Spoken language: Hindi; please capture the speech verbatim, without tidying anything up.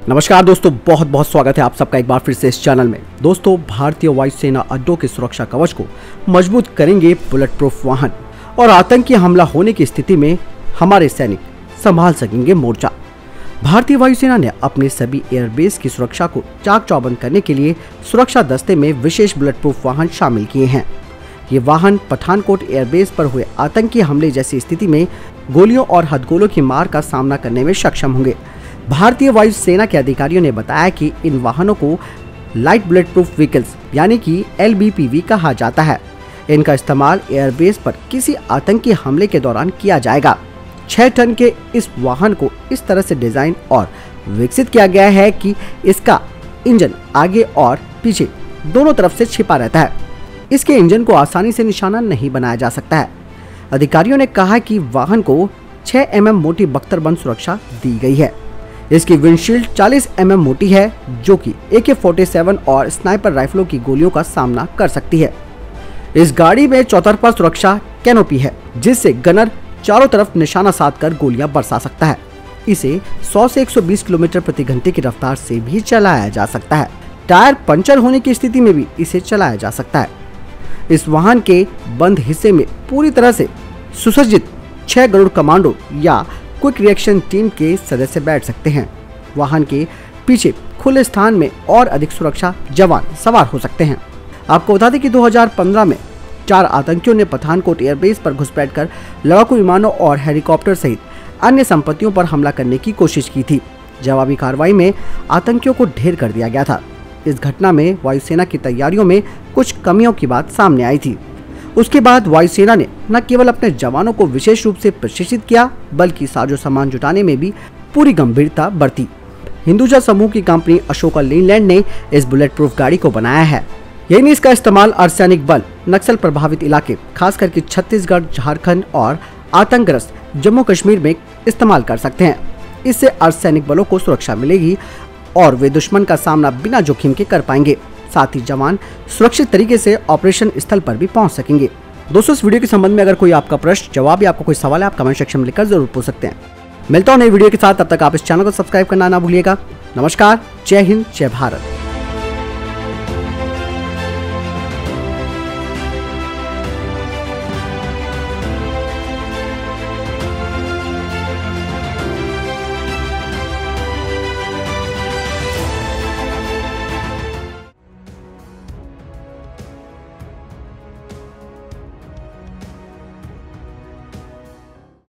नमस्कार दोस्तों, बहुत बहुत स्वागत है आप सबका एक बार फिर से इस चैनल में। दोस्तों, भारतीय वायुसेना अड्डों के सुरक्षा कवच को मजबूत करेंगे बुलेट प्रूफ वाहन और आतंकी हमला होने की स्थिति में हमारे सैनिक संभाल सकेंगे मोर्चा। भारतीय वायुसेना ने अपने सभी एयरबेस की सुरक्षा को चाक चौबंद करने के लिए सुरक्षा दस्ते में विशेष बुलेट प्रूफ वाहन शामिल किए हैं। ये वाहन पठानकोट एयरबेस पर हुए आतंकी हमले जैसी स्थिति में गोलियों और हथगोलों की मार का सामना करने में सक्षम होंगे। भारतीय वायुसेना के अधिकारियों ने बताया कि इन वाहनों को लाइट बुलेट प्रूफ व्हीकल्स यानी कि एल बी पी वी कहा जाता है। इनका इस्तेमाल एयरबेस पर किसी आतंकी हमले के दौरान किया जाएगा। छह टन के इस वाहन को इस तरह से डिजाइन और विकसित किया गया है कि इसका इंजन आगे और पीछे दोनों तरफ से छिपा रहता है। इसके इंजन को आसानी से निशाना नहीं बनाया जा सकता है। अधिकारियों ने कहा कि वाहन को छह एम एम मोटी बख्तरबंद सुरक्षा दी गई है। इसकी विंडशील्ड चालीस एम एम मोटी है, जो कि ए के सैंतालीस और स्नाइपर राइफलों की गोलियों का सामना कर सकती है। इस गाड़ी में चौतरफा सुरक्षा कैनोपी है, जिससे गनर चारों तरफ निशाना साधकर गोलियां बरसा सकता है। इसे सौ से एक सौ बीस किलोमीटर प्रति घंटे की रफ्तार से भी चलाया जा सकता है। टायर पंचर होने की स्थिति में भी इसे चलाया जा सकता है। इस वाहन के बंद हिस्से में पूरी तरह से सुसज्जित छह गरुड़ कमांडो या क्विक रिएक्शन टीम के सदस्य बैठ सकते हैं। वाहन के पीछे खुले स्थान में और अधिक सुरक्षा जवान सवार हो सकते हैं। आपको बता दें कि दो हज़ार पंद्रह में चार आतंकियों ने पठानकोट एयरबेस पर घुसपैठ कर लड़ाकू विमानों और हेलीकॉप्टर सहित अन्य संपत्तियों पर हमला करने की कोशिश की थी। जवाबी कार्रवाई में आतंकियों को ढेर कर दिया गया था। इस घटना में वायुसेना की तैयारियों में कुछ कमियों की बात सामने आई थी। उसके बाद वायुसेना ने न केवल अपने जवानों को विशेष रूप से प्रशिक्षित किया, बल्कि साजो सामान जुटाने में भी पूरी गंभीरता बरती। हिंदुजा समूह की कंपनी अशोका लेलैंड ने इस बुलेट प्रूफ गाड़ी को बनाया है। यही नहीं, इसका इस्तेमाल अर्धसैनिक बल नक्सल प्रभावित इलाके खास करके छत्तीसगढ़, झारखंड और आतंकग्रस्त जम्मू कश्मीर में इस्तेमाल कर सकते हैं। इससे अर्धसैनिक बलों को सुरक्षा मिलेगी और वे दुश्मन का सामना बिना जोखिम के कर पाएंगे। साथ ही जवान सुरक्षित तरीके से ऑपरेशन स्थल पर भी पहुंच सकेंगे। दोस्तों, इस वीडियो के संबंध में अगर कोई आपका प्रश्न, जवाब या आपका कोई सवाल है, आप कमेंट सेक्शन में लिखकर जरूर पूछ सकते हैं। मिलता हूं नई वीडियो के साथ, तब तक आप इस चैनल को सब्सक्राइब करना ना भूलिएगा। नमस्कार, जय हिंद, जय भारत।